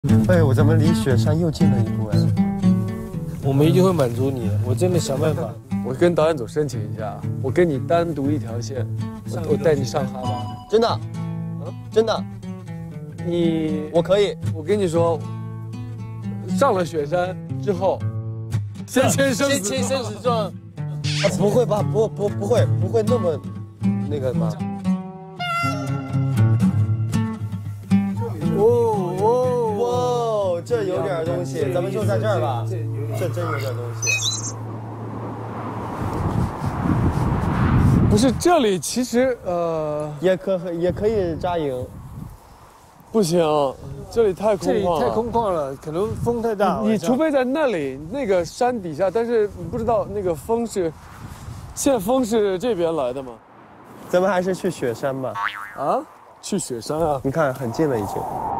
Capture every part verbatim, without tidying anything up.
哎，我怎么离雪山又近了一步哎？ 我们一定会满足你的，我真的想办法。 我跟导演组申请一下，我跟你单独一条线，我我带你上哈巴。 真的，啊，真的， 你我可以。 我跟你说，上了雪山之后，先签生死先签生死状。啊，不会吧？不不不会不会那么那个吧？哦哦哇，这有点东西，咱们就在这儿吧。这真有点东西。 不是这里，其实呃也可也可以扎营。 不行，这里太空旷了。 这里太空旷了，可能风太大。 你除非在那里那个山底下，但是不知道那个风是，现在风是这边来的吗？ 咱们还是去雪山吧。 啊？去雪山啊？ 你看很近了已经。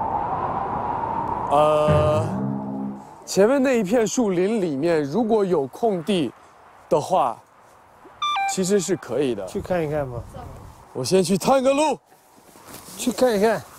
呃，前面那一片树林里面如果有空地的话，其实是可以的。 去看一看吧。 我先去探个路。 去看一看。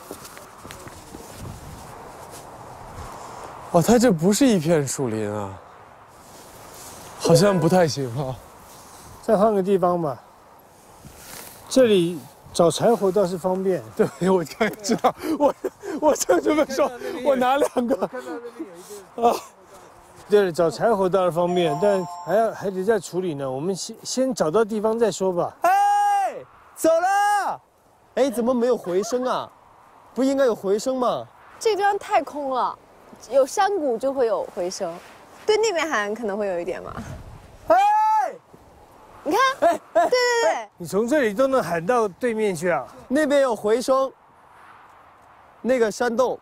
哦，它这不是一片树林啊，好像不太行啊。 再换个地方吧。这里找柴火倒是方便。 对，我就知道，我我正准备说，我拿两个。 看到那边有一个啊，对，找柴火倒是方便，但还要还得再处理呢。我们先先找到地方再说吧。 哎，走了。哎，怎么没有回声啊？不应该有回声吗？ 这个地方太空了。有山谷就会有回声，对那边喊可能会有一点嘛。 哎， 你看，哎哎，对对对， 你从这里都能喊到对面去啊？ 那边有回声，那个山洞。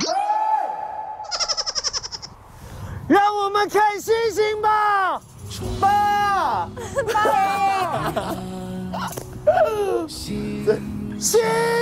让我们看星星吧， 爸，爸， 星星，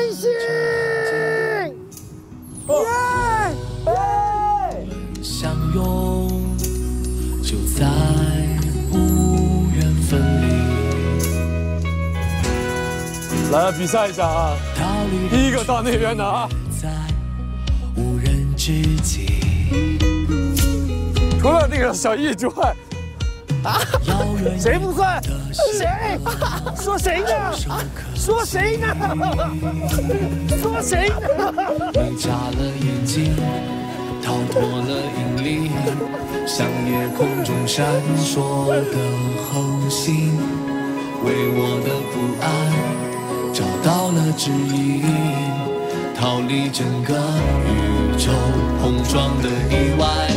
耶！ 相拥，就在无缘分离。 来比赛一下啊！第一个到那边的啊！ 在无人之境。 除了那个小易之外， 啊，谁不算？谁？说谁呢？说谁呢？说谁呢？ 你眨了眼睛。逃脱了引力，像夜空中闪烁的恒星，为我的不安找到了指引，逃离整个宇宙碰撞的意外。